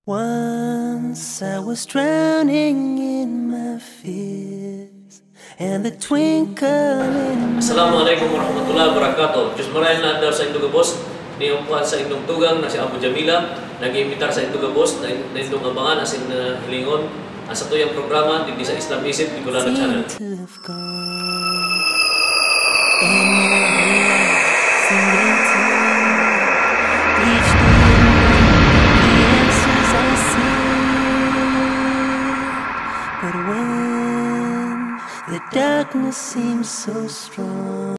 Once I was drowning in my fears and the twinkle in Assalamualaikum warahmatullahi wabarakatuh. Diyos maraming naadar sa indong gabos. Niyumpuan sa indong tugang na si Abu Jamila. Nag-iimitar sa indong gabos na indong abangan asin na hilingon. Asa to yung programa, hindi sa Islam Isip, di ko lang na channel. But when the darkness seems so strong